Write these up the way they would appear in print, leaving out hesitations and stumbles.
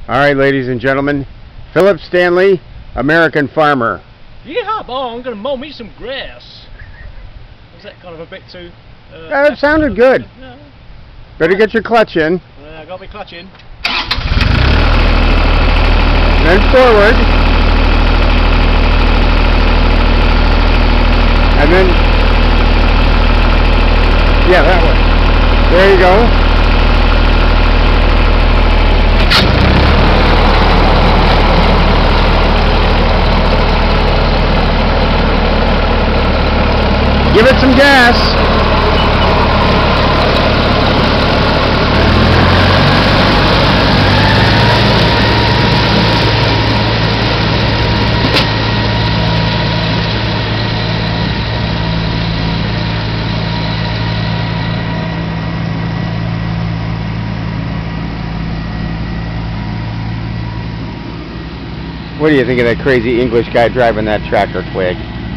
Alright, ladies and gentlemen, Philip Stanley, American farmer. Yeah, boy, I'm going to mow me some grass. Was that kind of a bit too... It sounded good. No. Better get your clutch in. I got me clutch in. Then forward. And then... yeah, that way. There you go. Give it some gas. What do you think of that crazy English guy driving that tractor, Twig?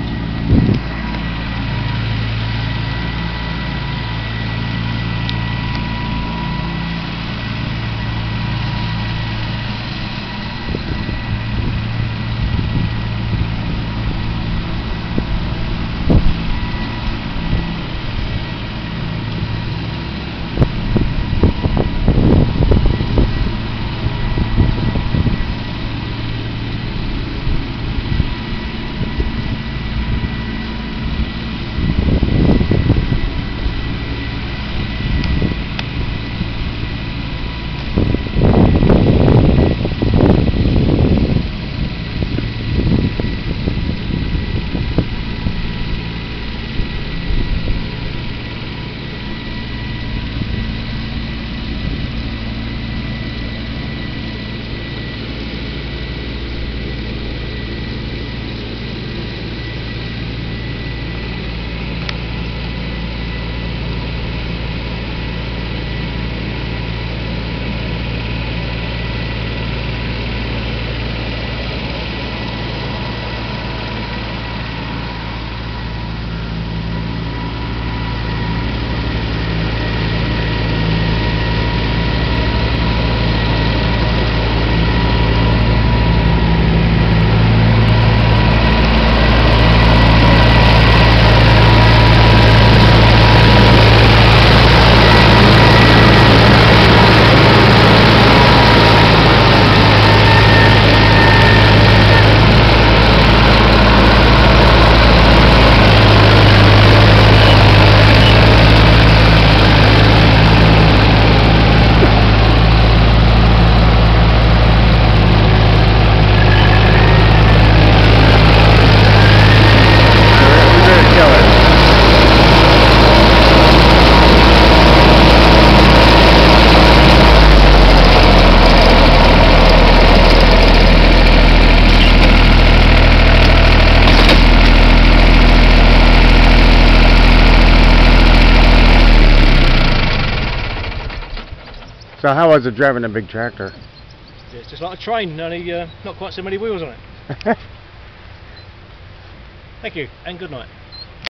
So how was it driving a big tractor? It's just like a train, only not quite so many wheels on it. Thank you, and good night.